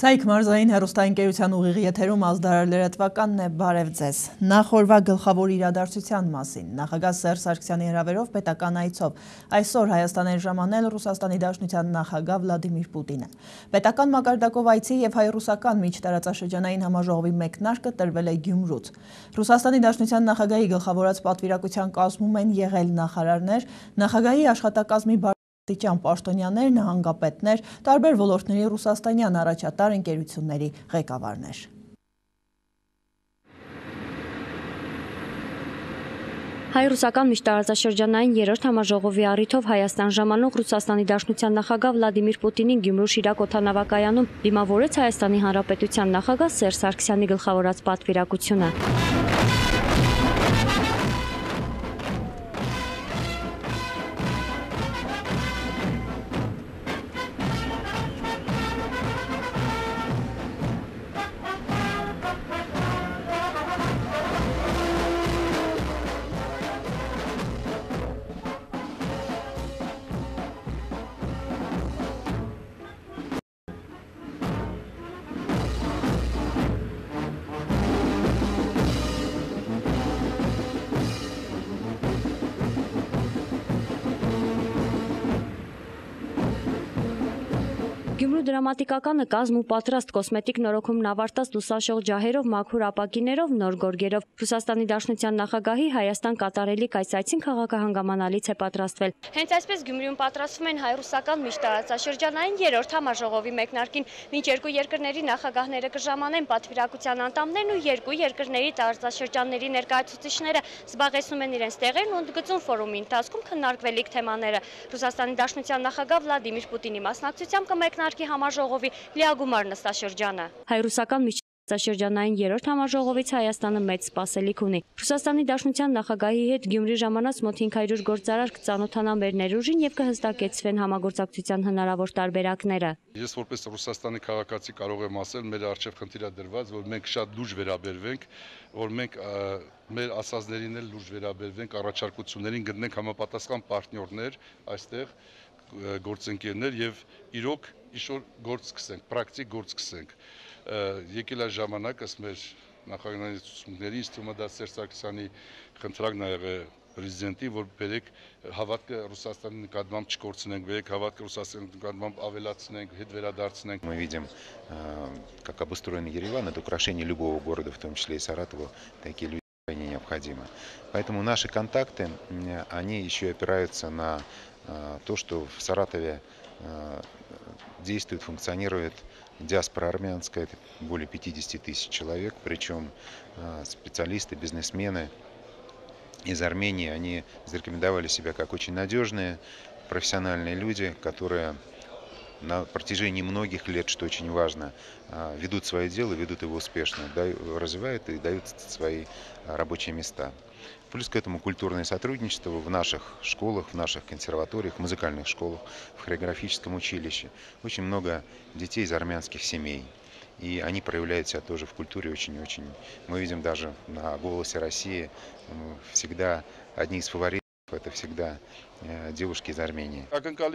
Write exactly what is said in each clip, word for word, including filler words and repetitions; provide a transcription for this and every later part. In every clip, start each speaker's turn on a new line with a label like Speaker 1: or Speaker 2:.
Speaker 1: Սայք մարզային հեռուստաընկերության ուղիղ եթերում ազդարար լրատվականն է, բարև ձեզ։ Նախ օրվա գլխավոր իրադարձության մասին։ Նախագահ Սերժ Սարգսյանի հրավերով պետական այցով այսօր Հայաստան էր ժամանել Ռուսաստանի Դաշնության նախագահ Վլադիմիր Պուտինը։ Պետական մակարդակով այցի եւ հայ-ռուսական միջտարածաշրջանային համաժողովի մեկնարկը տրվել է Գյումրուց։ Ռուսաստանի Դաշնության նախագահի գլխավորած պատվիրակության կազմում են եղել նախարարներ, նախագահի աշխատակազմի Տիճան պաշտոնյաներ, նահանգապետներ, տարբեր ոլորտների ռուսաստանյան առաջատար ընկերությունների ղեկավարներ։
Speaker 2: Հայ-ռուսական միջտարածաշրջանային երրորդ համաժողովի առիթով Հայաստան ժամանող Ռուսաստանի Դաշնության նախագահ Վլադիմիր Պուտինին Գյումրու Շիրակ օդանավակայանում դիմավորեց Հայաստանի Հանրապետության նախագահ Սերժ Սարգսյանի գլխավորած պատվիրակությունը։ Գյումրու դրամատիկականը կազմ ու պատրաստ կոսմետիկ նորոգումն ավարտած լուսաշող ջահերով, մաքուր ապակիներով, նոր գորգերով Ռուսաստանի Դաշնության նախագահի Հայաստան կատարելիք այս այցին քաղաքահանգամանալից է պատրաստվել։ Հենց այսպես Գյումրիում պատրաստվում են հայ-ռուսական միջտարածաշրջանային երրորդ համաժողովի մեկնարկին, մինչ երկու երկրների նախագահները կժամանեն պատվիրակության անդամներն ու երկու երկրների տարածաշրջանների ներկայացուցիչները զբաղեցնում են իրենց տեղերն ու ընդգծում ֆորումի ընթացքում քննարկվելիք թեմաները։ Ռուսաստանի Դաշնության նախագահ Վլադիմիր Պուտինի մասնակցությամբ կմեկնարկի համաժողովի լիագումար նստաշրջանը։ Հայ-ռուսական միջտարածաշրջանային երրորդ համաժողովից Հայաստանը մեծ սպասելիք ունի։ Ռուսաստանի Դաշնության նախագահի հետ Գյումրի ժամանած մոտ հինգ հարյուր գործարար կծանոթանան մեր ներուժին եւ կհստակեցվեն համագործակցության հնարավոր տարբերակները։
Speaker 3: Ես որպես Ռուսաստանի քաղաքացի կարող եմ ասել, մեր առջև խնդիր է դրված, որ մենք շատ լուրջ վերաբերվենք, որ մենք մեր ասածներին էլ լուրջ վերաբերվենք, առաջարկություններին գտնենք համապատասխան պարտներներ այստեղ գործընկերներ եւ իրոք իշոր գործ սկսենք, պրակտիկ գործ սկսենք։ Եկել է ժամանակը մեր նախագահների ցուցումների, ինձ թվում է դա Սերժ Սարգսյանի խնդրակն է եղել պրեզիդենտի, որ բերեք հավատքը Ռուսաստանի նկատմամբ չկորցնենք, բերեք հավատքը Ռուսաստանի նկատմամբ ավելացնենք, հետ վերադարձնենք։
Speaker 4: Мы видим, как обустроен Ереван, это украшение любого города, в том числе и Саратова, такие люди крайне необходимы. Поэтому наши контакты, они еще опираются на то, что в Саратове действует, функционирует диаспора армянская, это более пятидесяти тысяч человек, причем специалисты, бизнесмены из Армении, они зарекомендовали себя как очень надежные, профессиональные люди, которые на протяжении многих лет, что очень важно, ведут свое дело, ведут его успешно, развивают и дают свои рабочие места. Плюс к этому культурное сотрудничество в наших школах, в наших консерваториях, в музыкальных школах, в хореографическом училище. Очень много детей из армянских семей. И они проявляют себя тоже в культуре очень-очень. Мы видим даже на «Голосе России» всегда одни из фаворитов. Это всегда девушки из Армении.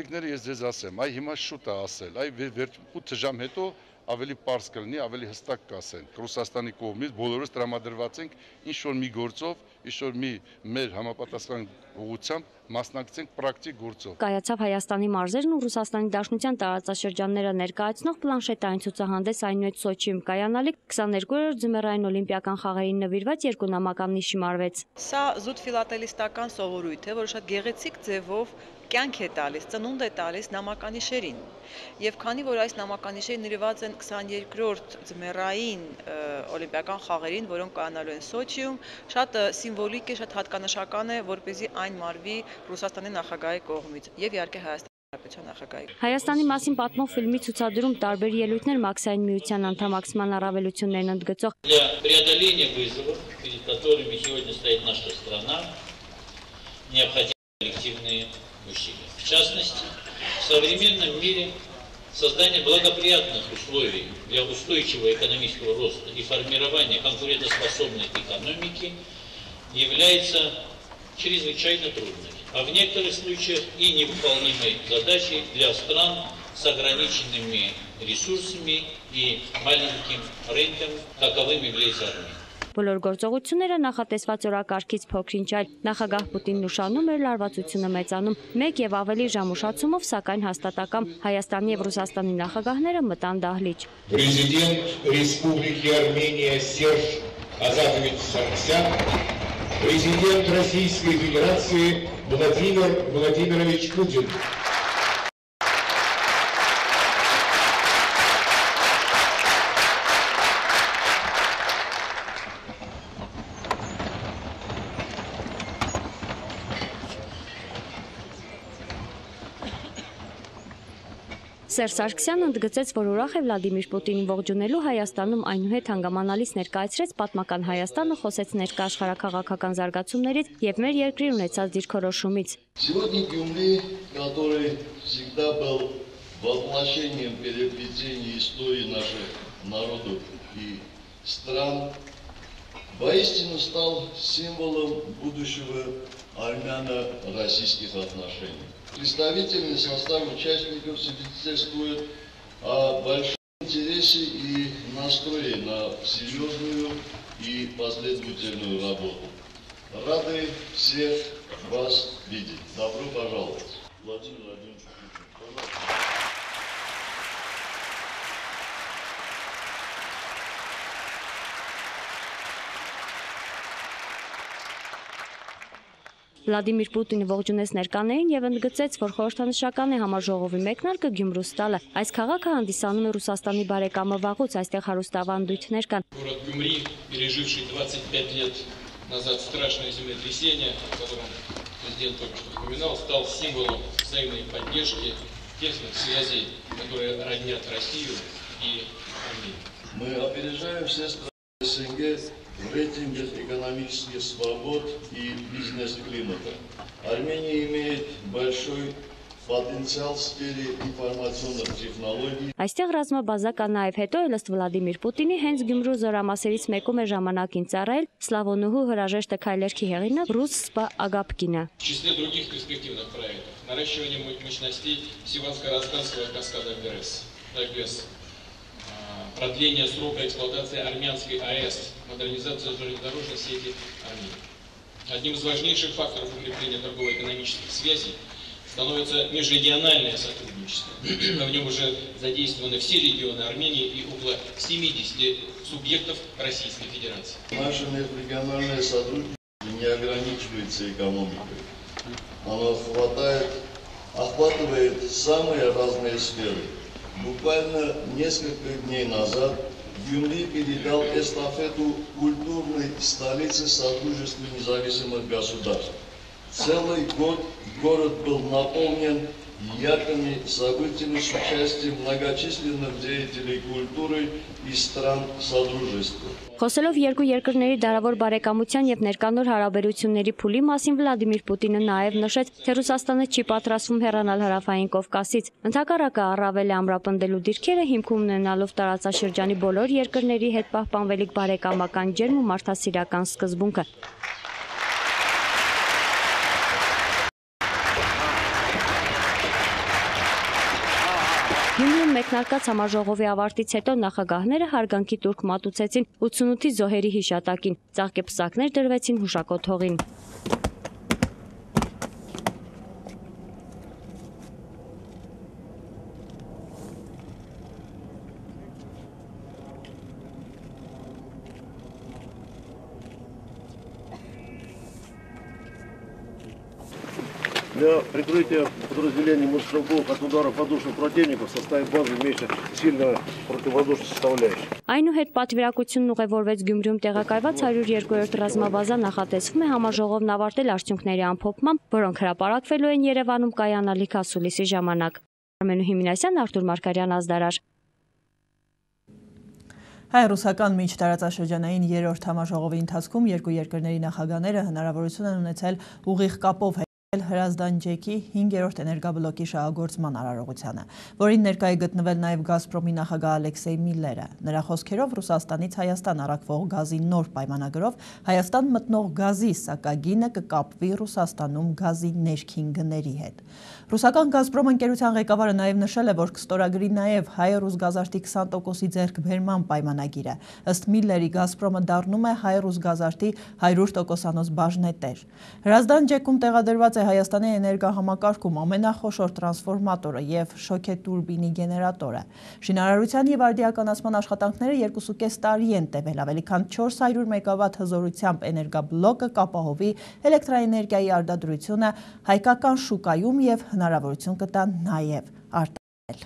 Speaker 3: Ավելի պարզ կլինի, ավելի հստակ կասենք։ Ռուսաստանի կողմից բոլորս տրամադրված ենք ինչ-որ մի գործով, ինչ-որ մի մեր համապատասխան ուղղությամբ մասնակցենք պրակտիկ գործով։
Speaker 2: Կայացավ Հայաստանի մարզերն ու Ռուսաստանի Դաշնության տարածաշրջանները ներկայացնող պլանշետային ցուցահանդես այնուհետ Սոչիում կայանալիք քսաներկուերորդ ձմեռային օլիմպիական խաղերին նվիրված երկու նամական նիշի մարվեց։
Speaker 5: Սա զուտ ֆիլատելիստական սովորույթ է, որ շատ գեղեցիկ ձևով կյանք է տալիս, ծնունդ է տալիս նամականիշերին։ Եվ քանի որ այս նամականիշերը նվիրված են քսաներկուերորդ ձմեռային օլիմպիական խաղերին, որոնք կայանալու են Սոչիում, շատ սիմվոլիկ է, շատ հատկանշական է, որպեսզի այն մարվի Ռուսաստանի նախագահի կողմից եւ իհարկե Հայաստանի Հանրապետության նախագահի։ Հայաստանի
Speaker 2: մասին պատմող ֆիլմի ցուցադրում տարբեր ելույթներ Մաքսային միության անդամակցման առավելություններն ընդգծող։
Speaker 6: Для преодоления вызовов, перед которыми сегодня стоит наша страна, необходимы коллективные усилия. В частности, в современном мире создание благоприятных условий для устойчивого экономического роста и формирования конкурентоспособной экономики является чрезвычайно трудной, а в некоторых случаях и невыполнимой задачей для стран с ограниченными ресурсами и маленьким рынком, каковым является Армения.
Speaker 2: Բոլոր գործողությունները նախատեսված օրակարգից փոքրինչ այլ նախագահ Պուտինն ուշանում էր լարվածությունը մեծանում մեկ եւ ավելի ժամ ուշացումով, սակայն հաստատակամ Հայաստանի եւ Ռուսաստանի նախագահները մտան դահլիճ։
Speaker 7: Президент Республики Армения Серж Азатович Сарксян, президент Российской Федерации Владимир Владимирович Путин.
Speaker 2: Սերժ Սարգսյանը ընդգծեց, որ ուրախ է Վլադիմիր Պուտինին ողջունելու Հայաստանում, այնուհետ հանգամանալից ներկայացրեց պատմական Հայաստանը, խոսեց ներկա աշխարհաքաղաքական զարգացումներից եւ մեր երկրի ունեցած դիրքորոշումից։
Speaker 8: Сегодня Гюмри, который всегда был воплощением переплетения истории наших народов и стран, воистину стал символом будущего армяно-российских отношений. Представительный состав участников свидетельствует о большом интересе и настрое на серьезную и последовательную работу. Рады всех вас видеть. Добро пожаловать. Владимир Владимирович Путин, пожалуйста.
Speaker 2: Վլադիմիր Պուտինը ողջունեց ներկաներին եւ ընդգծեց, որ խորհրդանշական է համաժողովի մեկնարկը Գյումրուց տալը։ Այս քաղաքը հանդիսանում է Ռուսաստանի բարեկամը վաղուց, այստեղ հարուստավանդույթներ կան։
Speaker 9: Город Гюмри, переживший двадцать пять лет назад страшное землетрясение, о котором президент только что вспоминал, стал символом взаимной поддержки, тесных связей, которые роднят Россию и Армению.
Speaker 8: Мы опережаем все страны СНГ в рейтингах экономических свобод и бизнес-климата. Армения имеет большой потенциал в сфере информационных технологий.
Speaker 2: Այստեղ ռազմաբազա կա նաև, հետո էլ ըստ Վլադիմիր Պուտինի հենց Գյումրու զորամասերից մեկում է ժամանակին ծառայել Սլավոնուհու հրաժեշտ քայլերքի հեղինակ Ռուս Սպա Ագապկինը։
Speaker 9: В числе других перспективных проектов наращивание мощностей Севанско-Розганского каскада ГРЭС, ГЭС, продление срока эксплуатации армянской АЭС, модернизация железнодорожной сети Армении. Одним из важнейших факторов укрепления торгово-экономических связей становится межрегиональное сотрудничество. В нем уже задействованы все регионы Армении и около семидесяти субъектов Российской Федерации.
Speaker 8: Наше межрегиональное сотрудничество не ограничивается экономикой. Оно хватает, охватывает самые разные сферы. Буквально несколько дней назад Гюмри передал эстафету культурной столицы Содружества независимых государств. Целый год город был наполнен яркими событиями с участием многочисленных деятелей культуры из стран Содружества.
Speaker 2: Խոսելով երկու երկրների դարավոր բարեկամության եւ ներկանոր հարաբերությունների փուլի մասին Վլադիմիր Պուտինը նաեւ նշեց, թե Ռուսաստանը չի պատրաստվում հեռանալ Հարավային Կովկասից։ Ընդհակառակը առավել է ամրապնդելու դիրքերը հիմքում ունենալով տարածաշրջանի բոլոր երկրների հետ պահպանվելիք բարեկամական ջերմ ու մարդասիրական սկզբունքը։ Գյումրիում մեկնարկած համաժողովի ավարտից հետո նախագահները հարգանքի տուրք մատուցեցին ութսունութի զոհերի հիշատակին, ծաղկեպսակներ դրվեցին հուշակոթ հողին։
Speaker 10: Для прикрытия подразделений мотострелков от ударов воздушных противников в составе базы имеется сильная противовоздушная составляющая.
Speaker 2: Այնուհետ պատվիրակությունն ուղևորվեց Գյումրիում տեղակայված հարյուր երկրորդ ռազմաբազա նախատեսվում է համաժողովն ավարտել արդյունքների ամփոփմամբ, որոնք հրապարակվելու են Երևանում կայանալիք ասուլիսի ժամանակ։ Արմենուհի Մինասյան, Արտուր Մարգարյան, Ազդարար։
Speaker 1: Հայ-ռուսական միջտարածաշրջանային երրորդ համաժողովի ընթացքում երկու երկրների նախագահները հնարավորություն են ունեցել ուղիղ կապով Հրազդան ջեքի հինգերորդ էներգաբլոկի շահագործման արարողությանը, որին ներկայ է գտնվել նաև Գազպրոմի նախագահ Ալեքսեյ Միլլերը։ Նրա խոսքերով Ռուսաստանից Հայաստան առաքվող գազի նոր պայմանագրով Հայաստան մտնող գազի սակագինը կկապվի Ռուսաստանում գազի ներքին գների հետ։ Ռուսական Գազպրոմ ընկերության ղեկավարը նաև նշել է, որ կստորագրի նաև հայ-ռուս գազարդի քսան տոկոսի ձեռքբերման պայմանագիրը։ Ըստ Միլլերի Գազպրոմը դառնում է հայ-ռուս գազարդի հարյուր տոկոսանոց բաժնետեր։ Հրազդան ջեքում տեղադրված է Հայաստանի էներգահամակարգում ամենախոշոր տրանսֆորմատորը և շոքետուրբինի գեներատորը։ Շինարարության և արդիականացման աշխատանքները երկուսուկես տարի են տևել, ավելի քան չորս հարյուր մեգավատ հզորությամբ էներգաբլոկը կապահովի էլեկտրաէներգիայի արտադրությունը հայկական շուկայում և հնարավորություն կտա նաև արտահանել։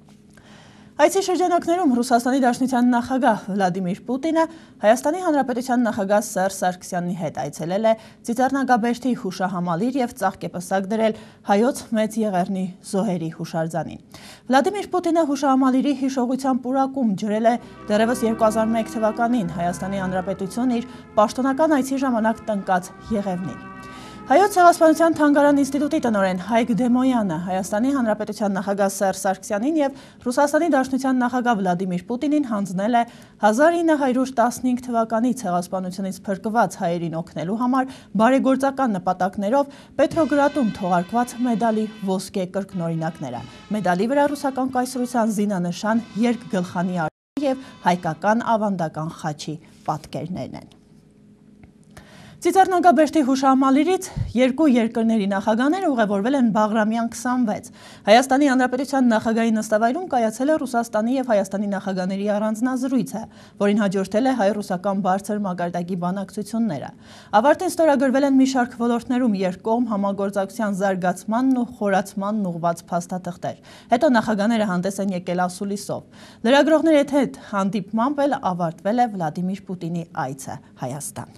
Speaker 1: Այցի շրջանակներում Ռուսաստանի Դաշնության նախագահ Վլադիմիր Պուտինը Հայաստանի Հանրապետության նախագահ Սերժ Սարգսյանի հետ այցելել է Ծիծեռնագաբերդի հուշահամալիր և ծաղկեպսակ դրել հայոց մեծ եղեռնի զոհերի հուշարձանին։ Վլադիմիր Պուտինը հուշահամալիրի հիշողության պուրակում ջրել է դեռևս երկու հազար մեկ թվականին Հայաստանի Հանրապետություն իր պաշտոնական այցի ժամանակ տնկած եղևնին։ Հայոց ցեղասպանության թանգարան ինստիտուտի տնօրեն Հայկ Դեմոյանը Հայաստանի Հանրապետության նախագահ Սերժ Սարգսյանին և Ռուսաստանի Դաշնության նախագահ Վլադիմիր Պուտինին հանձնել է հազար ինը հարյուր տասնհինգ թվականի ցեղասպանությունից փրկված հայերին օգնելու համար բարեգործական նպատակներով Պետրոգրադում թողարկված մեդալի ոսկե կրկնօրինակները։ Մեդալի վրա ռուսական կայսրության զինանշան, երկգլխանի արծիվ և հայկական ավանդական խաչի պատկերներն են։ Ծիծեռնագաբերդի հուշահամալիրից երկու երկրների նախագահները ուղևորվել են Բաղրամյան քսանվեց։ Հայաստանի Հանրապետության նախագահի նստավայրում կայացել է Ռուսաստանի և Հայաստանի նախագահների առանձնազրույցը, որին հաջորդել է հայ-ռուսական բարձր մակարդակի բանակցությունները։ Ավարտին ստորագրվել են մի շարք ոլորտներում երկկողմ համագործակցության զարգացմանն ու խորացմանն ուղղված փաստաթղթեր։ Հետո նախագահները հանդես են եկել ասուլիսով։ Լրագրողների հետ հանդիպմամբ էլ ավարտվել է Վլադիմիր Պուտինի այցը Հայաստան։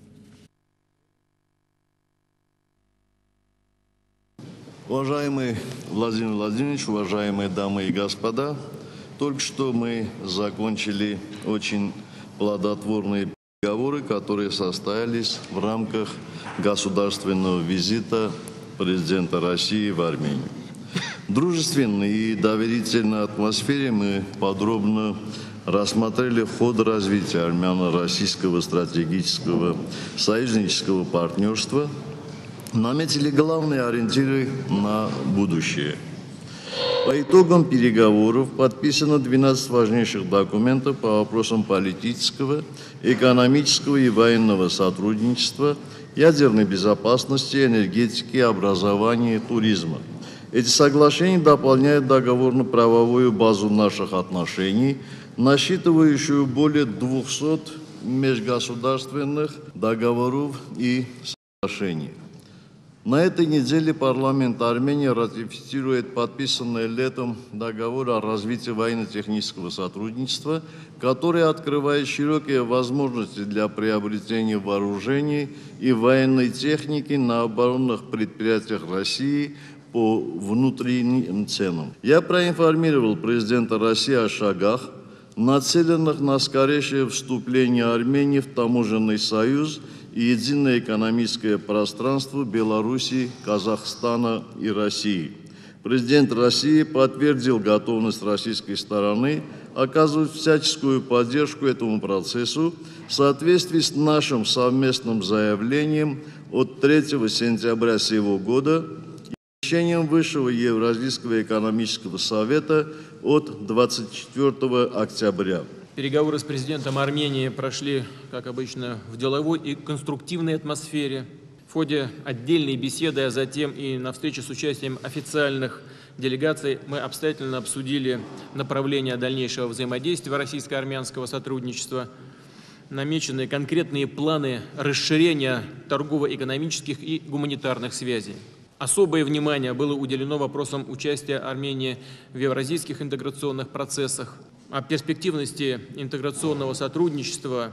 Speaker 8: Уважаемый Владимир Владимирович, уважаемые дамы и господа, только что мы закончили очень плодотворные переговоры, которые состоялись в рамках государственного визита президента России в Армению. В дружественной и доверительной атмосфере мы подробно рассмотрели ход развития армяно-российского стратегического союзнического партнерства, наметили главные ориентиры на будущее. По итогам переговоров подписано двенадцать важнейших документов по вопросам политического, экономического и военного сотрудничества, ядерной безопасности, энергетики, образования и туризма. Эти соглашения дополняют договорно-правовую базу наших отношений, насчитывающую более двухсот межгосударственных договоров и соглашений. На этой неделе парламент Армении ратифицирует подписанный летом договор о развитии военно-технического сотрудничества, который открывает широкие возможности для приобретения вооружений и военной техники на оборонных предприятиях России по внутренним ценам. Я проинформировал президента России о шагах, нацеленных на скорейшее вступление Армении в таможенный союз и единое экономическое пространство Беларуси, Казахстана и России. Президент России подтвердил готовность российской стороны оказывать всяческую поддержку этому процессу в соответствии с нашим совместным заявлением от третьего сентября сего года и решением Высшего Евразийского экономического совета от двадцать четвёртого октября.
Speaker 9: Переговоры с президентом Армении прошли, как обычно, в деловой и конструктивной атмосфере. В ходе отдельной беседы, а затем и на встрече с участием официальных делегаций мы обстоятельно обсудили направления дальнейшего взаимодействия российско-армянского сотрудничества, намечены конкретные планы расширения торгово-экономических и гуманитарных связей. Особое внимание было уделено вопросам участия Армении в евразийских интеграционных процессах. О перспективности интеграционного сотрудничества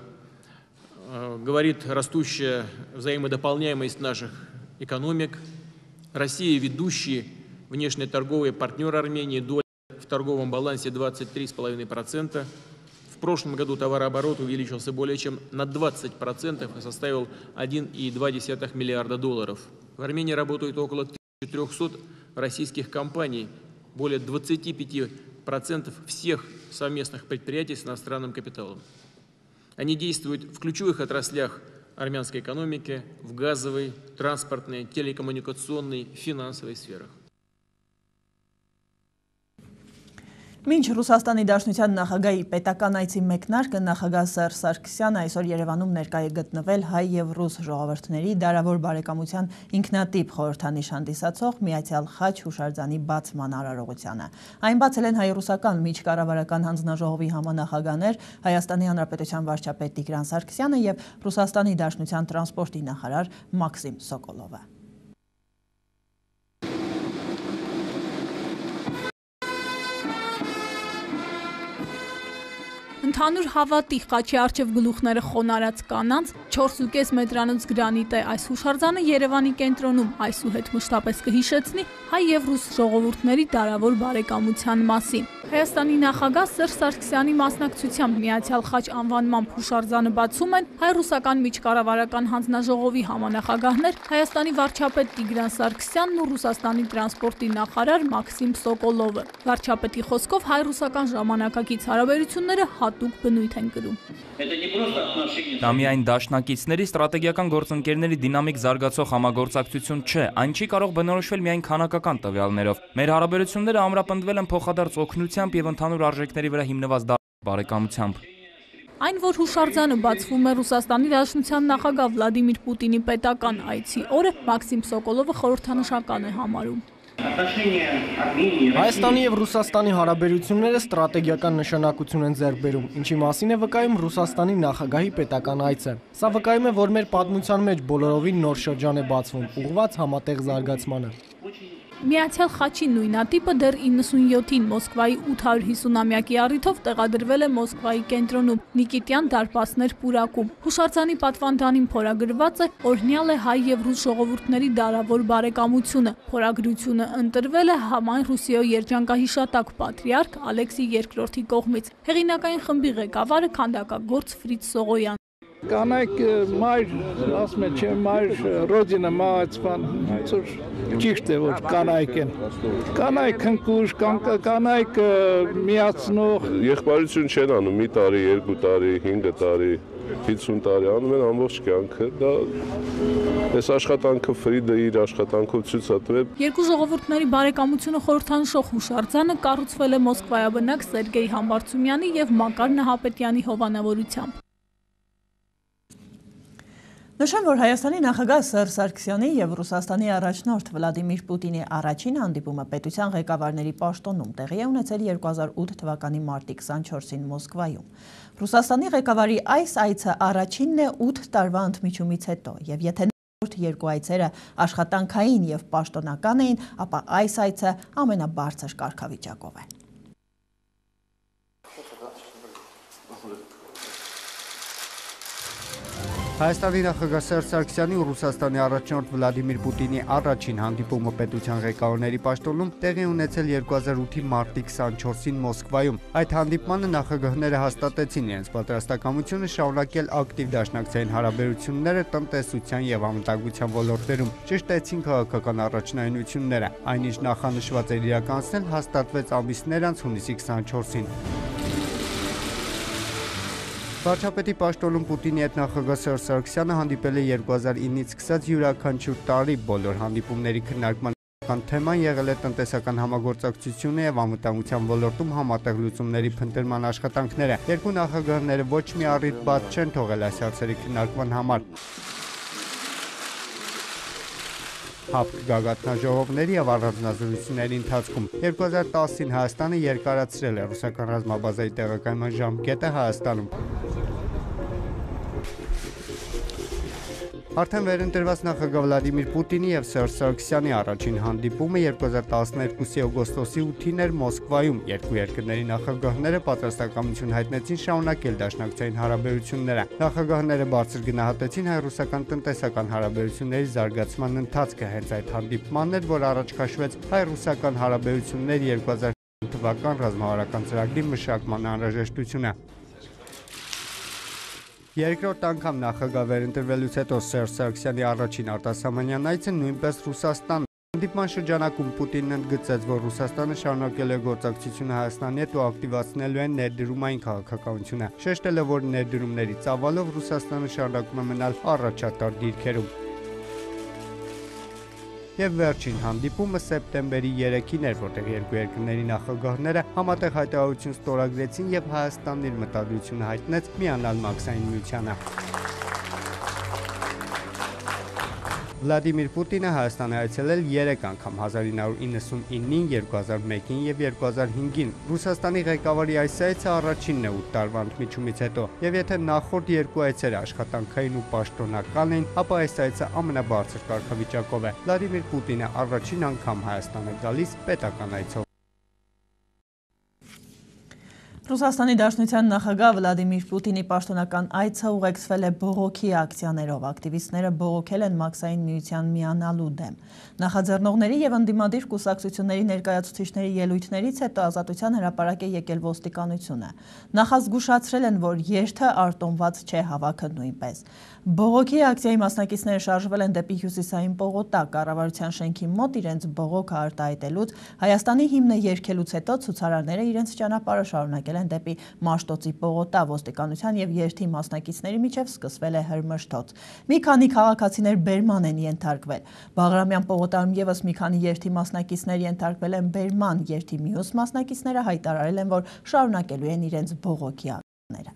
Speaker 9: э, говорит растущая взаимодополняемость наших экономик. Россия ведущий внешнеторговый партнер Армении, доля в торговом балансе двадцать три и пять десятых процента. В прошлом году товарооборот увеличился более чем на двадцать процентов и составил один и два десятых миллиарда долларов. В Армении работают около тысячи трёхсот российских компаний, более двадцати пяти процентов всех совместных предприятий с иностранным капиталом. Они действуют в ключевых отраслях армянской экономики, в газовой, транспортной, телекоммуникационной, финансовой сферах.
Speaker 1: Մինչ Ռուսաստանի Դաշնության նախագահի պետական այցի մեկնարկը նախագահ Սերժ Սարգսյանը այսօր Երևանում ներկա է գտնվել հայ եւ ռուս ժողովուրդների դարավոր բարեկամության ինքնատիպ խորհրդանիշ հանդիսացող Միացյալ Խաչ հուշարձանի բացման արարողությանը։ Այն բացել են հայ-ռուսական միջկառավարական հանձնաժողովի համանախագահներ Հայաստանի Հանրապետության վարչապետ Տիգրան Սարգսյանը եւ Ռուսաստանի Դաշնության տրանսպորտի նախարար Մաքսիմ Սոկոլովը։
Speaker 11: Ընդհանուր հավատի խաչի առջև գլուխները խոնարած կանանց չորս ու կես մետրանոց գրանիտ է այս հուշարձանը Երևանի կենտրոնում այսուհետ մշտապես կհիշեցնի հայ եւ ռուս ժողովուրդների դարավոր բարեկամության մասին։ Հայաստանի նախագահ Սերժ Սարգսյանի մասնակցությամբ Միացյալ Խաչ անվանման հուշարձանը բացում են հայ-ռուսական միջկառավարական հանձնաժողովի համանախագահներ Հայաստանի վարչապետ Տիգրան Սարգսյանն ու Ռուսաստանի տրանսպորտի նախարար Մաքսիմ Սոկոլովը։ Վարչապետի խոսքով հայ-ռուսական ժամանակակից հարաբերությունները հատուկ բնույթ են կրում։
Speaker 12: Դա միայն դաշնակիցների ստրատեգիական գործընկերների դինամիկ զարգացող համագործակցություն չէ, այն չի կարող բնորոշվել միայն քանակական տվյալներով։ Մեր հարաբերությունները ամրապնդվել են փոխադարձ օգնությամբ եւ ընդհանուր արժեքների վրա հիմնված բարեկամությամբ։
Speaker 11: Այն, որ հուշարձանը բացվում է Ռուսաստանի Դաշնության նախագահ Վլադիմիր Պուտինի պետական այցի օրը, Մաքսիմ Սոկոլովը խորհրդանշական է համարում։
Speaker 13: Հայաստանի եւ Ռուսաստանի հարաբերությունները ստրատեգիական նշանակություն են ձեռք բերում, ինչի մասին է վկայում Ռուսաստանի նախագահի պետական այցը։ Սա վկայում է, որ մեր պատմության մեջ բոլորովին նոր շրջան է բացվում, ուղղված համատեղ զարգացմանը։
Speaker 11: Միացյալ Խաչի նույնատիպը դեռ իննսունյոթին Մոսկվայի ութ հարյուր հիսունամյակի առիթով տեղադրվել է Մոսկվայի կենտրոնում Նիկիտյան դարպասներ պուրակում։ Հուշարձանի պատվանդանին փորագրված է օրհնյալ է հայ եւ ռուս ժողովուրդների դարավոր բարեկամությունը։ Փորագրությունը ընտրվել է համայն Ռուսիոյի երջանկահիշատակ պատրիարք Ալեքսի երկրորդի կողմից։ Հեղինակային խմբի ղեկավարը քանդակագործ Ֆրից Սողոյան։
Speaker 14: Կանայք մայր, ասում են, չէ, մայր ռոդինը մահացման, ճիշտ է, որ կանայք են։ Կանայք հնկուշ, կանայք միացնող։
Speaker 15: Եղբայրություն չեն անում մի տարի, երկու տարի, հինգ տարի, հիսուն տարի, անում են ամբողջ կյանքը, դա այս աշխատանքը Ֆրիդը իր աշխատանքով ցույց է տվել։
Speaker 11: Երկու ժողովուրդների բարեկամությունը խորհրդանշող հուշարձանը կառուցվել է Մոսկվայաբնակ Սերգեյ Համբարձումյանի եւ Մակար Նահապետյանի հովանավորությամբ։
Speaker 1: Նշեմ, որ Հայաստանի նախագահ Սերժ Սարգսյանի եւ Ռուսաստանի առաջնորդ Վլադիմիր Պուտինի առաջին հանդիպումը պետության ղեկավարների պաշտոնում տեղի է ունեցել երկու հազար ութ թվականի մարտի քսանչորսին Մոսկվայում։ Ռուսաստանի ղեկավարի այս այցը առաջինն է ութ տարվա ընդմիջումից հետո, եւ եթե նախորդ երկու այցերը աշխատանքային եւ պաշտոնական էին, ապա այս այցը ամենաբարձր կարգավիճակով է։
Speaker 16: Հայաստանի նախագահ Սերժ Սարգսյանի ու Ռուսաստանի առաջնորդ Վլադիմիր Պուտինի առաջին հանդիպումը պետության ղեկավարների պաշտոնում տեղի ունեցել երկու հազար ութի մարտի քսանչորսին Մոսկվայում։ Այդ հանդիպմանը նախագահները հաստատեցին իրենց պատրաստակամությունը շարունակել ակտիվ դաշնակցային հարաբերությունները տնտեսության եւ անվտանգության ոլորտներում, ճշտեցին քաղաքական առաջնայնությունները։ Այնինչ նախանշված էր իրականացնել, հաստատվեց ամիսներ անց հունիսի քսանչորսին։ Վարչապետի պաշտոնում Պուտինի հետ նախագահ Սերժ Սարգսյանը հանդիպել է երկու հազար ինից սկսած յուրաքանչյուր տարի բոլոր հանդիպումների քննարկման թեման եղել է տնտեսական համագործակցությունը եւ անվտանգության ոլորտում համատեղ լուծումների փնտրման աշխատանքները։ Երկու նախագահները ոչ մի առիթ բաց չեն թողել այս հարցերի քննարկման համար։ Հապկ գագաթնաժողովների եւ առանձնազրույցների ընթացքում երկու հազար տասին Հայաստանը երկարացրել է ռուսական ռազմաբազայի տեղակայման ժամկետը Հայաստանում։ Արդեն վերընտրված նախագահ Վլադիմիր Պուտինի եւ Սերժ Սարգսյանի առաջին հանդիպումը երկու հազար տասներկուսի օգոստոսի ութին էր Մոսկվայում։ Երկու երկրների նախագահները պատրաստակամություն հայտնեցին շարունակել դաշնակցային հարաբերությունները։ Նախագահները բարձր գնահատեցին հայ-ռուսական տնտեսական հարաբերությունների զարգացման ընթացքը։ Հենց այդ հանդիպմանն էր, որ առաջ քաշվեց հայ-ռուսական հարաբերությունների երկու հազար թվական ռազմավարական ծրագրի մշակման անհրաժեշտությունը։ Երկրորդ անգամ նախագահ վերընտրվելուց հետո Սերժ Սարգսյանի առաջին արտասահմանյան այցը նույնպես Ռուսաստան։ Հանդիպման շրջանակում Պուտինն ընդգծեց, որ Ռուսաստանը շարունակել է գործակցությունը Հայաստանի հետ ու ակտիվացնելու են ներդրումային քաղաքականությունը։ Շեշտել է, որ ներդրումների ծավալով Ռուսաստանը շարունակում է մնալ առաջատար դիրքերում։ Եվ վերջին հանդիպումը սեպտեմբերի երեքին էր, որտեղ երկու երկրների նախագահները համատեղ հայտարարություն ստորագրեցին եւ Հայաստանն իր մտադրությունը հայտնեց միանալ Մաքսային միությանը։ Վլադիմիր Պուտինը Հայաստան է այցելել երեք անգամ՝ հազար ինը հարյուր իննսունինին, երկու հազար մեկին եւ երկու հազար հինգին։ Ռուսաստանի ղեկավարի այս այցը առաջինն է ութ տարվա ընդմիջումից հետո, եւ եթե նախորդ երկու այցերը աշխատանքային ու պաշտոնական էին, ապա այս այցը ամենաբարձր կարգավիճակով է։ Վլադիմիր Պուտինը առաջին անգամ Հայաստան է գալիս պետական այցով։
Speaker 1: Ռուսաստանի Դաշնության նախագահ Վլադիմիր Պուտինի պաշտոնական այցը ուղեկցվել է բողոքի ակցիաներով։ Ակտիվիստները բողոքել են Մաքսային միության միանալու դեմ։ Նախաձեռնողների եւ ընդդիմադիր կուսակցությունների ներկայացուցիչների ելույթներից հետո Ազատության հրապարակ է եկել ոստիկանությունը։ Նախազգուշացրել են, որ երթը արտոնված չէ, հավաքը նույնպես։ Բողոքի ակցիայի մասնակիցները շարժվել են դեպի հյուսիսային պողոտա, կառավարության շենքի մոտ իրենց բողոքը արտահայտելուց, Հայաստանի հիմնը երգելուց հետո ցուցարարները իրենց ճանապարհը շարունակել են դեպի Մաշտոցի պողոտա, ոստիկանության եւ երթի մասնակիցների միջև սկսվել է հրմշտոց։ Մի քանի քաղաքացիներ բերման են ենթարկվել։ Բաղրամյան պողոտայում եւս մի քանի երթի մասնակիցներ ենթարկվել են բերման, երթի մյուս մասնակիցները հայտարարել են, որ շարունակելու են իրենց բողոքի ակցիաները։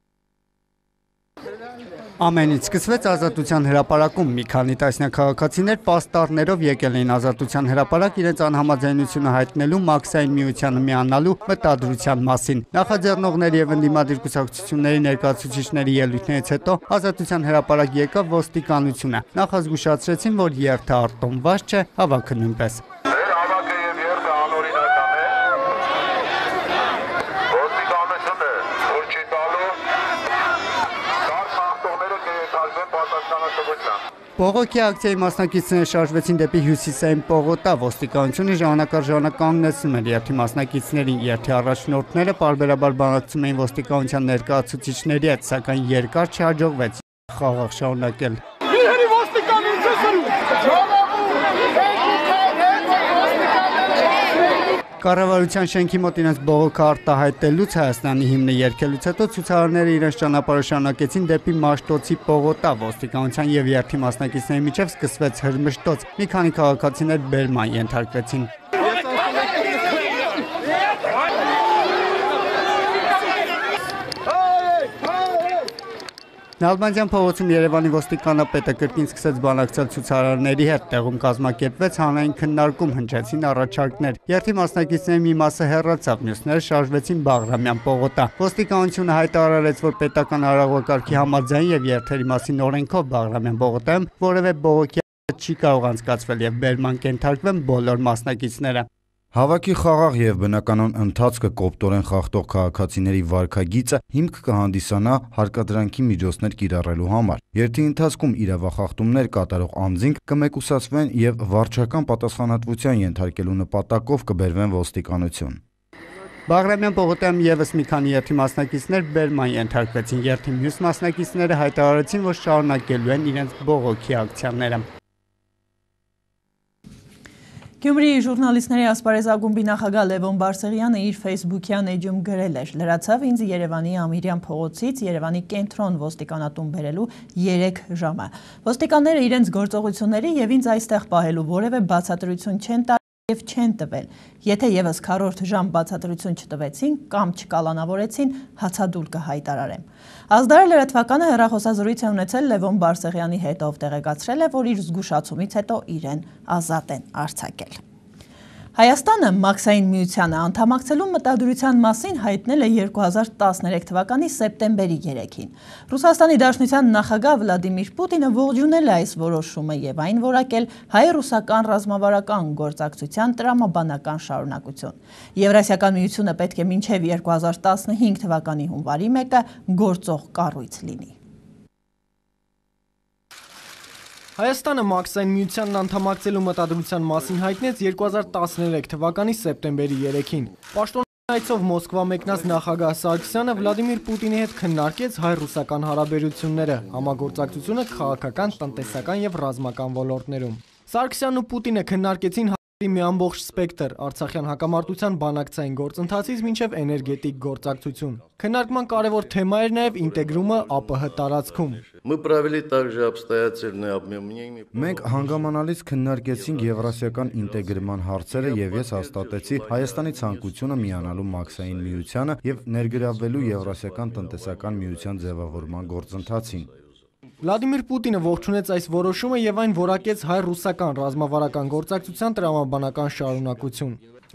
Speaker 16: Ամենից սկսվեց Ազատության հրապարակում։ Մի քանի տասնյակ քաղաքացիներ պաստառներով եկել էին Ազատության հրապարակ իրենց անհամաձայնությունը հայտնելու Մաքսային միությանը միանալու մտադրության մասին։ Նախաձեռնողների եւ ընդդիմադիր կուսակցությունների ներկայացուցիչների ելույթներից հետո Ազատության հրապարակ եկավ ոստիկանությունը։ Նախազգուշացրեցին, որ երթը արտոնված չէ, հավաքը նույնպես։ Բողոքի ակցիայի մասնակիցները շարժվեցին դեպի հյուսիսային պողոտա, ոստիկանությունը ժամանակ առ ժամանակ կանգնեցնում էր երթի մասնակիցներին, երթի առաջնորդները պարբերաբար բանակցում էին ոստիկանության ներկայացուցիչների հետ, սակայն երկար չհաջողվեց խաղաղ շարունակել։ Կառավարության շենքի մոտ իրենց բողոքը արտահայտելուց, Հայաստանի հիմնը երգելուց հետո ցուցարարները իրենց ճանապարհը շարունակեցին դեպի Մաշտոցի պողոտա, ոստիկանության եւ երթի մասնակիցների միջև սկսվեց հրմշտոց։ Մի քանի քաղաքացիներ բերման ենթարկվեցին։ Նալբանդյան փողոցում Երևանի ոստիկանապետը կրկին սկսեց բանակցել ցուցարարների հետ, տեղում կազմակերպվեց հանրային քննարկում, հնչեցին առաջարկներ։ Երթի մասնակիցների մի մասը հեռացավ, մյուսները շարժվեցին Բաղրամյան պողոտա։ Ոստիկանությունը հայտարարեց, որ պետական արարողակարգի համաձայն եւ երթերի մասին օրենքով Բաղրամյան պողոտայում որևէ բողոքի չի կարող անցկացվել եւ բերման կենթարկվեն բոլոր մասնակիցները։
Speaker 17: Հավաքի խաղաղ եւ բնականon ընթացքը կոպտորեն խախտող քաղաքացիների վարքագիծը հիմք կհանդիսանա հարկադրանքի միջոցներ կիրառելու համար։ Երթի ընթացքում իրավախախտումներ կատարող անձինք կմեկուսացվեն եւ վարչական պատասխանատվության ենթարկելու նպատակով կբերվեն ոստիկանություն։
Speaker 16: Բաղրամյան պողոտայում եւս մի քանի երթի մասնակիցներ բերման ենթարկվեցին։ Երթի մյուս մասնակիցները հայտարարեցին, որ շարունակելու են իրենց բողոքի ակցիաները։
Speaker 1: Գյումրիի ժուրնալիստների ասպարեզագումբի նախագահ Լևոն Բարսեղյանը իր ֆեյսբուքյան էջում գրել էր. «Լրացավ ինձ Երևանի Ամիրյան փողոցից Երևանի կենտրոն ոստիկանատուն բերելու երեք ժամը։ Ոստիկանները իրենց գործողությունների եւ ինձ այստեղ պահելու որևէ բացատրություն չեն տալիս եւ չեն տվել։ Եթե եւս քառորդ ժամ բացատրություն չտվեցին կամ չկալանավորեցին, հացադուլ կհայտարարեմ»։ Ազդարը լրատվականը հեռախոսազրույց է ունեցել Լևոն Բարսեղյանի հետ, ով տեղեկացրել է, որ իր զգուշացումից հետո իրեն ազատ են արձակել։ Հայաստանը Մաքսային միությանը անդամակցելու մտադրության մասին հայտնել է երկու հազար տասներեք թվականի սեպտեմբերի երեքին։ Ռուսաստանի Դաշնության նախագահ Վլադիմիր Պուտինը ողջունել է այս որոշումը եւ այն որակել հայ-ռուսական ռազմավարական գործակցության տրամաբանական շարունակություն։ Եվրասիական միությունը պետք է մինչեւ երկու հազար տասնհինգ թվականի հունվարի մեկը գործող կառույց լինի։
Speaker 13: Հայաստանը Մաքսային միությանն անդամակցելու մտադրության մասին հայտնեց երկու հազար տասներեք թվականի սեպտեմբերի երեքին։ Այցով Մոսկվա մեկնած նախագահ Սարգսյանը Վլադիմիր Պուտինի հետ քննարկեց հայ-ռուսական հարաբերությունները, համագործակցությունը քաղաքական, տնտեսական եւ ռազմական ոլորտներում։ Սարգսյանն ու Պուտինը քննարկեցին մի ամբողջ սպեկտր արցախյան հակամարտության բանակցային գործընթացից մինչև էներգետիկ գործակցություն։ Քննարկման կարևոր թեմա էր նաև ինտեգրումը ԱՊՀ տարածքում։
Speaker 17: Մենք հանգամանալից քննարկեցինք եվրասիական ինտեգրման հարցերը եւ ես հաստատեցի Հայաստանի ցանկությունը միանալու Մաքսային միությանը եւ ներգրավվելու Եվրասիական տնտեսական միության ձևավորման գործընթացին։
Speaker 13: Վլադիմիր Պուտինը ողջունեց այս որոշումը եւ այն որակեց հայ-ռուսական ռազմավարական գործակցության տրամաբանական շարունակություն։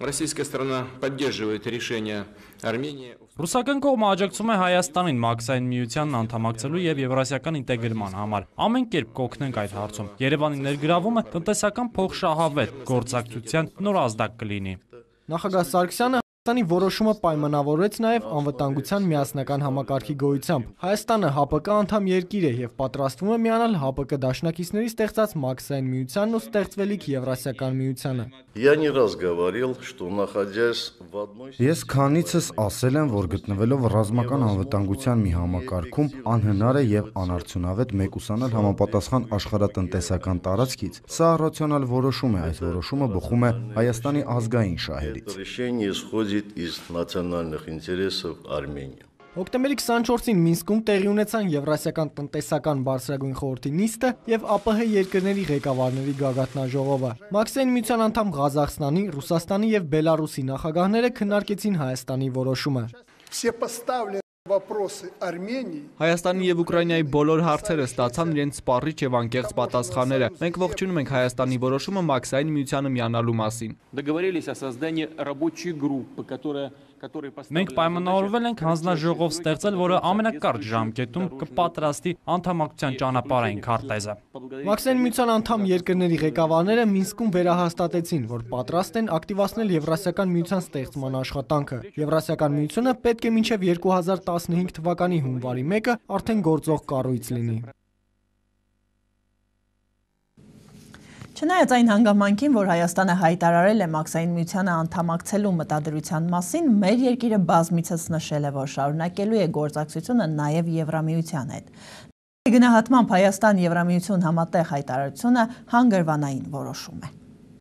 Speaker 18: Ռուսական կողմը աջակցում է Հայաստանին Մաքսային միությանն անդամակցելու եւ եվրասիական ինտեգրման համար։ Ամեն կերպ կօգնենք այդ հարցում։ Երևանի ներգրավումը տնտեսական փոխշահավետ գործակցության նոր ազդակ կլինի։
Speaker 13: Նախագահ Սարգսյանը Հայաստանի որոշումը պայմանավորեց նաև անվտանգության միասնական համակարգի գոյությամբ։ Հայաստանը ՀԱՊԿ անդամ երկիր է եւ պատրաստվում է միանալ ՀԱՊԿ դաշնակիցների ստեղծած Մաքսային միությանն ու ստեղծվելիք Եվրասիական միությանը։
Speaker 17: Ես քանիցս ասել եմ, որ գտնվելով ռազմական անվտանգության մի համակարգում անհնար է եւ անարդյունավետ մեկուսանել համապատասխան աշխարհատնտեսական տարածքից։ Սա ռացիոնալ որոշում է, այս որոշումը բխում է Հայաստանի ազգային շահերից։
Speaker 8: из национальных интересов Армении.
Speaker 13: Հոկտեմբերի քսանչորսին Մինսկում տեղի ունեցան Եվրասիական տնտեսական բարձրագույն խորհրդի նիստը եւ ԱՊՀ երկրների ղեկավարների գագաթնաժողովը։ Մաքսային միության անդամ Ղազախստանի, Ռուսաստանի եւ Բելարուսի նախագահները քննարկեցին Հայաստանի որոշումը։
Speaker 19: Հայաստանի եւ Ուկրաինայի բոլոր հարցերը ստացան իրենց սպառիչ եւ անկեղծ պատասխանները։ Մենք ողջունում ենք Հայաստանի որոշումը Մաքսային միությանը միանալու մասին։
Speaker 18: Մենք պայմանավորվել ենք հանձնաժողով ստեղծել, որը ամենակարճ ժամկետում կպատրաստի անդամակցության ճանապարհային քարտեզը։
Speaker 13: Մաքսային միության անդամ երկրների ղեկավարները Մինսկում վերահաստատեցին, որ պատրաստ են ակտիվացնել Եվրասիական միության ստեղծման աշխատանքը։ Եվրասիական միությունը պետք է մինչև երկու հազար տասնհինգ թվականի հունվարի մեկը արդեն գործող կառույց լինի։
Speaker 1: Չնայած այն հանգամանքին, որ Հայաստանը հայտարարել է Մաքսային միությանը անդամակցելու մտադրության մասին, մեր երկիրը բազմիցս նշել է, որ շարունակելու է գործակցությունը նաև Եվրամիության հետ։ Գնահատմամբ Հայաստան Եվրամիություն համատեղ հայտարարությունը հանգրվանային որոշում է։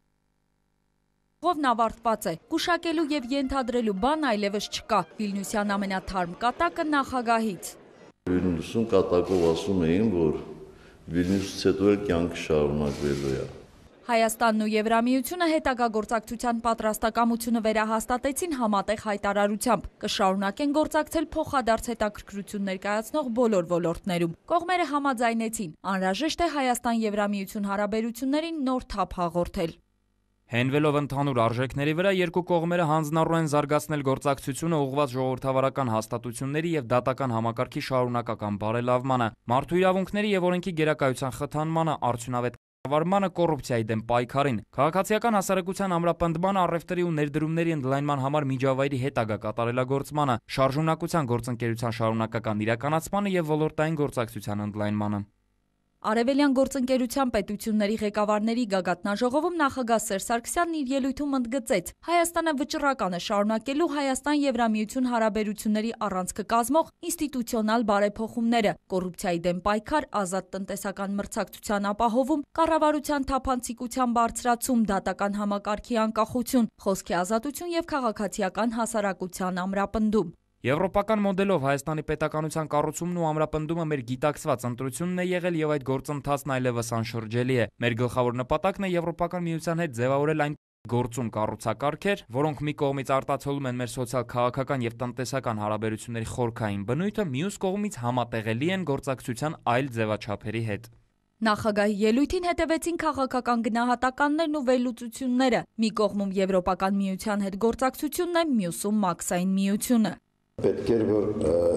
Speaker 20: Ով նավարտված է, կուշակելու եւ ենթադրելու բան այլևս չկա։ Վիլնյուսյան ամենաթարմ կատակը նախագահից։
Speaker 8: Վիլնյուսում կատակով ասում էին, որ Վիլնյուսից հետո էլ կյանքը շարունակվելու է։
Speaker 20: Հայաստանն ու Եվրամիությունը հետագա գործակցության պատրաստակամությունը վերահաստատեցին համատեղ հայտարարությամբ։ Կշարունակեն գործակցել փոխադարձ հետաքրքրություն ներկայացնող բոլոր ոլորտներում։ Կողմերը համաձայնեցին, անհրաժեշտ է Հայաստան-Եվրամիություն հարաբերություններին նոր թափ հաղորդել։
Speaker 12: Հենվելով ընդհանուր արժեքների վրա երկու կողմերը հանձնառու են զարգացնել գործակցությունը ուղղված ժողովրդավարական հաստատությունների եւ դատական համակարգի շարունակական բարելավմանը, մարդու իրավունքների եւ օրենքի գերակայության խթանմանը, արդյունավետ կառավարմանը, կոռուպցիայի դեմ պայքարին, քաղաքացիական հասարակության ամրապնդմանը, առևտրի ու ներդրումների ընդլայնման համար միջավայրի հետագա կատարելագործմանը, շարժունակության գործընկերության շարունակական իրականացմանը եւ ոլորտային գործակցության ընդլայնմանը։
Speaker 20: Արևելյան գործընկերության պետությունների ղեկավարների գագաթնաժողովում նախագահ Սերժ Սարգսյանն իր ելույթում ընդգծեց. Հայաստանը վճռական է շարունակելու Հայաստան-Եվրամիություն հարաբերությունների առանցքը կազմող ինստիտուցիոնալ բարեփոխումները, կոռուպցիայի դեմ պայքար, ազատ տնտեսական մրցակցության ապահովում, կառավարության թափանցիկության բարձրացում, դատական համակարգի անկախություն, խոսքի ազատություն եւ քաղաքացիական հասարակության ամրապնդում։
Speaker 12: Եվրոպական մոդելով Հայաստանի պետականության կառուցումն ու ամրապնդումը մեր գիտակցված ընտրությունն է եղել եւ այդ գործընթացն այլևս անշրջելի է։ Մեր գլխավոր նպատակն է Եվրոպական միության հետ ձևավորել այն գործուն կառուցակարգեր, որոնք մի կողմից արտացոլում են մեր սոցիալ-քաղաքական եւ տնտեսական հարաբերությունների խորքային բնույթը, մյուս կողմից համատեղելի են գործակցության այլ ձևաչափերի հետ։
Speaker 20: Նախագահի ելույթին հետևեցին քաղաքական գնահատականներն ու վերլուծությունները։ Մի կողմում Եվրոպական միության հետ գործակցությունն է, մյուսում Մաքսային միությունը։
Speaker 21: Պետք է որ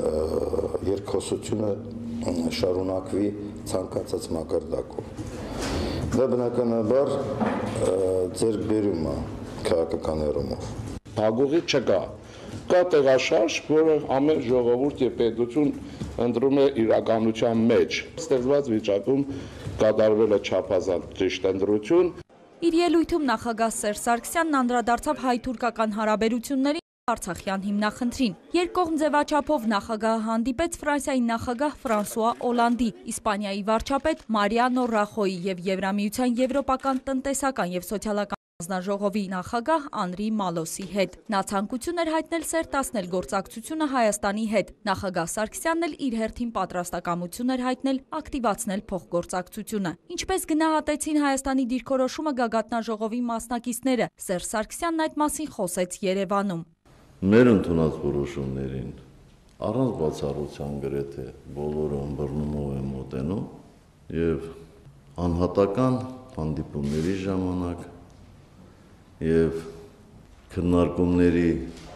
Speaker 21: երկխոսությունը շարունակվի ցանկացած մակարդակով։ Դա բնականաբար ձեռքբերում է քաղաքական առումով։
Speaker 15: Հագուղի չկա։ Կա տեղաշարժ, որը ամեն ժողովուրդ եւ պետություն ընտրում է իրականության մեջ։ Ստեղծված վիճակում կատարվել է չափազանց ճիշտ ընտրություն։
Speaker 20: Իր ելույթում նախագահ Սերժ Սարգսյանն անդրադարձավ հայ-թուրքական հարաբերությունների Արցախյան հիմնախնդրին։ Երկկողմ ձևաչափով նախագահը հանդիպեց Ֆրանսիայի նախագահ Ֆրանսուଆ Օլանդի, Իսպանիայի վարչապետ Մարիանո Ռախոյի եւ Եվրամիության Եվրոպական տնտեսական եւ սոցիալական հանձնաժողովի նախագահ Անրի Մալոսի հետ։ Նա ցանկություն էր հայտնել սերտացնել գործակցությունը Հայաստանի հետ։ Նախագահ Սարգսյանն էլ իր հերթին պատրաստակամություն էր հայտնել ակտիվացնել փոխգործակցությունը։ Ինչպես գնահատեցին Հայաստանի դիրքորոշումը գագաթնաժողովի մասնակիցները, Սերժ Սարգսյանն այդ մասին խոսեց Երևանում։
Speaker 8: Մեր ընդունած որոշումներին առանց բացառության գրեթե բոլորը ըմբռնումով են մոտենում եւ անհատական հանդիպումների ժամանակ եւ քննարկումների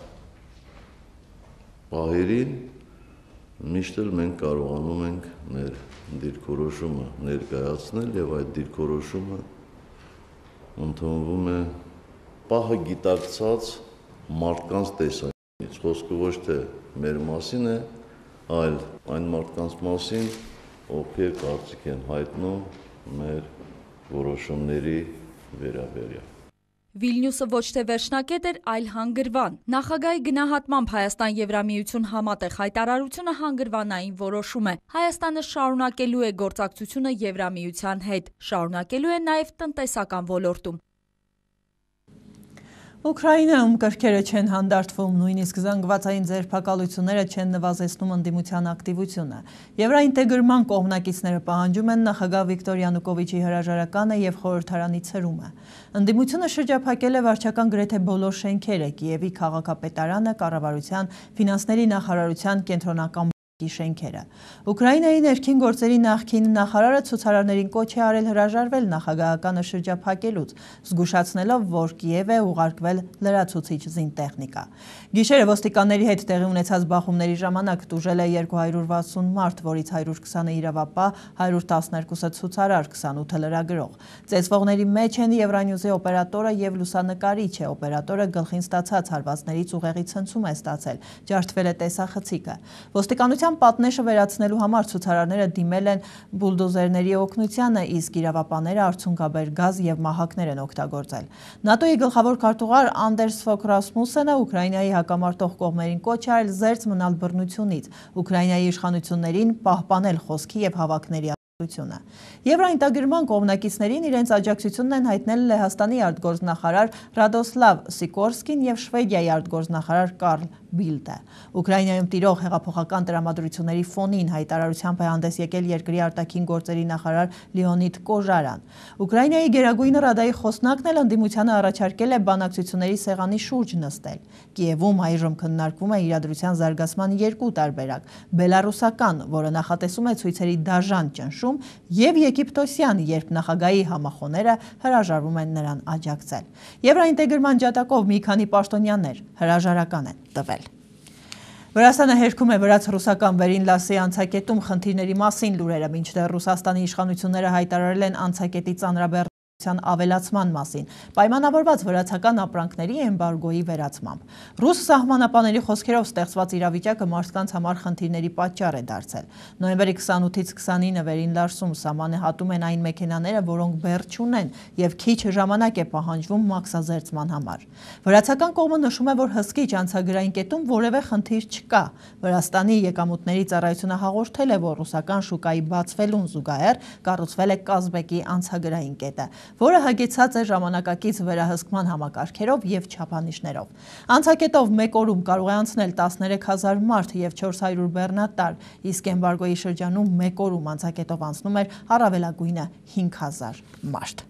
Speaker 8: պահերին միշտ էլ մենք կարողանում ենք մեր դիրքորոշումը ներկայացնել եւ այդ դիրքորոշումը ընդունվում է պահը գիտակցած մարդկանց տեսանկյունից, խոսքը ոչ թե մեր մասին է, այլ այն մարդկանց մասին, ովքեր կարծիք են հայտնում մեր որոշումների վերաբերյալ։
Speaker 20: Վիլնյուսը ոչ թե վերջնակետ էր, այլ հանգրվան։ Նախագահի գնահատմամբ Հայաստան Եվրամիություն համատեղ հայտարարությունը հանգրվանային որոշում է։ Հայաստանը շարունակելու է գործակցությունը Եվրամիության հետ, շարունակելու է նաև տնտեսական ոլորտում։
Speaker 1: Ուկրաինայում կրքերը չեն հանդարտվում, նույնիսկ զանգվածային ձերբակալությունները չեն նվազեցնում ընդդիմության ակտիվությունը։ Եվրաինտեգրման կողմնակիցները պահանջում են նախագահ Վիկտոր Յանուկովիչի հրաժարականը եւ խորհրդարանի ցրումը։ Ընդդիմությունը շրջափակել է վարչական գրեթե բոլոր շենքերը՝ Կիևի քաղաքապետարանը, կառավարության, ֆինանսների նախարարության, կենտրոնական շենքերը։ Ուկրաինայի ներքին գործերի նախկին նախարարը ցուցարարներին կոչ է արել հրաժարվել նախագահականը շրջափակելուց, զգուշացնելով, որ Կիև է ուղարկվել լրացուցիչ զինտեխնիկա։ Գիշերը ոստիկանների հետ տեղի ունեցած բախումների ժամանակ տուժել է երկու հարյուր վաթսուն մարդ, որից հարյուր քսանը իրավապահ, հարյուր տասներկուսը ցուցարար, քսանութը լրագրող։ Ծեծվողների մեջ են Եվրանյուզի օպերատորը եւ լուսանկարիչը։ Օպերատորը գլխին ստացած հարվածներից ուղեղի ցնցում է ստացել, ջարդվել է տեսախցիկը։ Ոստիկանության պատնեշը վերացնելու համար ցուցարարները դիմել են բուլդոզերների օգնությանը, իսկ իրավապահները արցունքաբեր գազ եւ մահակներ են օգտագործել։ ՆԱՏՕ-ի գլխավոր քարտուղար Անդերս Ֆոկ Ռասմուսենը Ուկրաինայի հակամարտող կողմերին կոչ է արել զերծ մնալ բռնությունից, Ուկրաինայի իշխանություններին պահպանել խոսքի եւ հավաքների Եվրաինտեգրման կողմնակիցներին իրենց աջակցությունն են հայտնել Լեհաստանի արտգործնախարար Ռադոսլավ Սիկորսկին եւ Շվեդիայի արտգործնախարար Կարլ Բիլդը։ Ուկրաինայում տիրող հեղափոխական տրամադրությունների ֆոնին հայտարարությամբ է հանդես եկել երկրի արտաքին գործերի նախարար Լեոնիդ Կոժարան։ Ուկրաինայի Գերագույն Ռադայի խոսնակն էլ ընդդիմությանը առաջարկել է բանակցությունների սեղանի շուրջ նստել։ Կիևում այժմ քննարկվում է իրադրության զարգացման երկու տարբերակ՝ բելարուսական, որը նախատեսում է ցույցերի դաժան ճնշում, եւ եգիպտոսյան, երբ նախագահի համախոհները հրաժարվում են նրան աջակցել։ Եվրաինտեգրման ջատակով մի քանի պաշտոնյաներ հրաժարական են տվել։ Վրաստանը հերքում է վրաց-ռուսական Վերինլասի անցակետում խնդիրների մասին լուրերը, մինչդեռ Ռուսաստանի իշխանությունները հայտարարել են անցակետի ծանրաբեռ ավելացման մասին, պայմանավորված վրացական ապրանքների էմբարգոյի վերացմամբ։ Ռուս սահմանապանների խոսքերով ստեղծված իրավիճակը մարդկանց համար խնդիրների պատճառ է դարձել։ Նոյեմբերի քսանութից քսանինը Վերինլասում սահմանահատում են այն մեքենաները, որոնք բեռ չունեն եւ քիչ ժամանակ է պահանջվում մաքսազերծման համար։ Վրացական կողմը նշում է, որ հսկիչ անցագրային կետում որևէ խնդիր չկա։ Վրաստանի եկամուտների ծառայությունը հաղորդել է, որ ռուսական շուկայի բացվելուն զուգահեռ կառուցվել է Կազբեկի անցագրային կետը, որը հագեցած է ժամանակակից վերահսկման համակարգերով եւ չափանիշներով։ Անցակետով մեկ օրում կարող է անցնել տասներեք հազար մարդ եւ չորս հարյուր բեռնատար, իսկ էմբարգոյի շրջանում մեկ օրում անցակետով անցնում էր առավելագույնը հինգ հազար մարդ։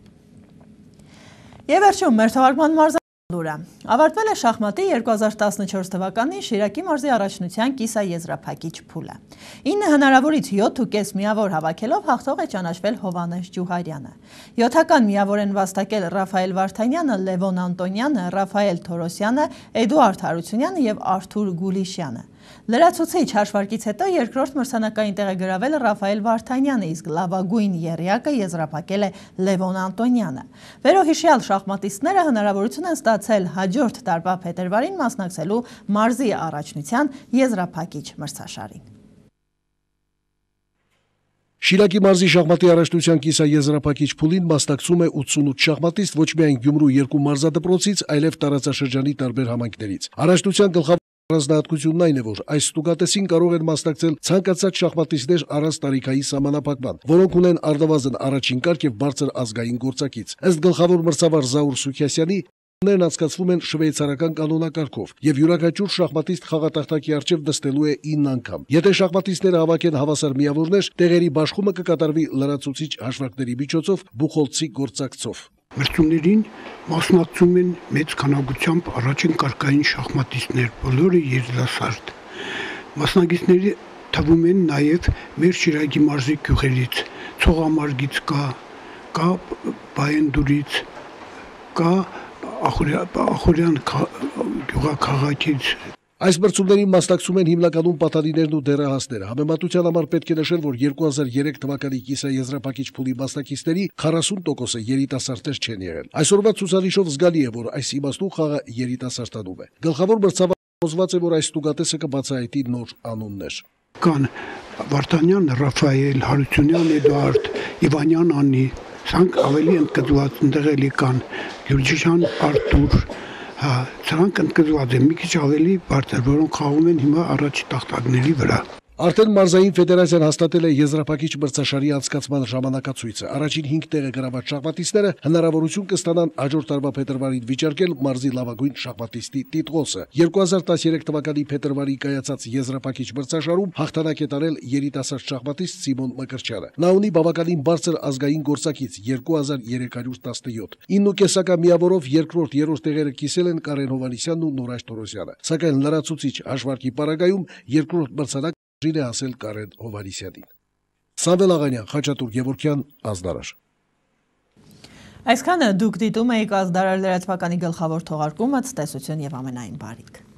Speaker 1: Եվ վերջում մեր թողարկման մարզը լուրը։ Ավարտվել է շախմատի երկու հազար տասնչորս թվականի Շիրակի մարզի առաջնության կիսաեզրափակիչ փուլը։ ինը հնարավորից յոթ ու կես միավոր հավաքելով հաղթող է ճանաչվել Հովհաննես Ջուհարյանը։ յոթական միավոր են վաստակել Ռաֆայել Վարդանյանը, Լևոն Անտոնյանը, Ռաֆայել Թորոսյանը, Էդուարդ Հարությունյանը եւ Արթուր Գուլիշյանը։ Լրացուցիչ հաշվարկից հետո երկրորդ մրցանակային տեղ է գրավել Ռաֆայել Վարդանյանը, իսկ լավագույն եռյակը եզրափակել է Լևոն Անտոնյանը։ Վերոհիշյալ շախմատիստները հնարավորություն են ստացել հաջորդ տարվա փետրվարին մասնակցելու մարզի առաջնության եզրափակիչ մրցաշարին։
Speaker 4: Շիրակի մարզի շախմատի առաջնության կիսաեզրափակիչ փուլին մասնակցում է ութսունութ շախմատիստ ոչ միայն Գյումրու երկու մարզադպրոցից, այլև տարածաշրջանի տարբեր համայնքներից։ Առաջնության գլխավոր առանձնահատկությունն այն է, որ այս ստուգատեսին կարող են մասնակցել ցանկացած շախմատիստներ առանց տարիքային սահմանափակման, որոնք ունեն առնվազն առաջին կարգ եւ բարձր ազգային գործակից։ Ըստ գլխավոր մրցավար Զաուր Սուքյասյանի, ներն անցկացվում են շվեյցարական կանոնակարգով եւ յուրաքանչյուր շախմատիստ խաղատախտակի առջեւ նստելու է ինը անգամ։ Եթե շախմատիստները հավաքեն հավասար միավորներ, տեղերի բաշխումը կկատարվի լրացուցիչ հաշվարկների միջոցով բուխոլցի գործակցով։
Speaker 22: Մրցումներին մասնակցում են մեծ քանակությամբ առաջին կարգային շախմատիստներ, բոլորը երիտասարդ։ Մասնակիցների թվում են նաեւ մեր Շիրակի մարզի գյուղերից, Ցողամարգից կա, կա Բայենդուրից, կա Ախորյան գյուղաքաղաքից։
Speaker 4: Այս մրցումներին մասնակցում են հիմնականում պատանիներն ու դեռահասները։ Համեմատության համար պետք է նշել, որ երկու հազար երեք թվականի կիսաեզրափակիչ փուլի մասնակիցների քառասուն տոկոսը երիտասարդներ չեն եղել։ Այսօրվա ցուցանիշով զգալի է, որ այս իմաստուն խաղը երիտասարդանում է։ Գլխավոր մրցավարը հոզված է, որ այս ստուգատեսը կբացահայտի նոր անուններ։
Speaker 22: Կան Վարդանյան Ռաֆայել, Հարությունյան Էդուարդ, Իվանյան Անի, Սրանք ավելի ընդգծված ընդեղելի կան Գյուրջիշյան Արտուր, հա, սրանք ընդգծված են մի քիչ ավելի բարձր, որոնք խաղում են հիմա առաջի տախտակների վրա։
Speaker 4: Արդեն մարզային ֆեդերացիան հաստատել է եզրափակիչ մրցաշարի անցկացման ժամանակացույցը։ Առաջին հինգ տեղը գրաված շախմատիստները հնարավորություն կստանան հաջորդ տարվա փետրվարին վիճարկել մարզի լավագույն շախմատիստի տիտղոսը։ երկու հազար տասներեք թվականի փետրվարի կայացած եզրափակիչ մրցաշարում հաղթանակ է տարել երիտասարդ շախմատիստ Սիմոն Մկրտչյանը։ Նա ունի բավականին բարձր ազգային գործակից երկու հազար երեք հարյուր տասնյոթ։ ինը կեսական միավորով երկրորդ, երրորդ տեղերը կիսել են Կարեն Հովհաննիսյանն ու Նուրաջ Թորոսյանը։ Սակայն լրացուցիչ հաշվարկի պարագայում երկրորդ մրցանակ Ժին է ասել Կարեն Հովհաննիսյանին։ Սամվել Աղանյան, Խաչատուր Գևորգյան, Ազդարար։
Speaker 1: Այսքանը դուք դիտում եք Ազդարար լրատվականի գլխավոր թողարկումը, ցտեսություն եւ ամենայն բարիք։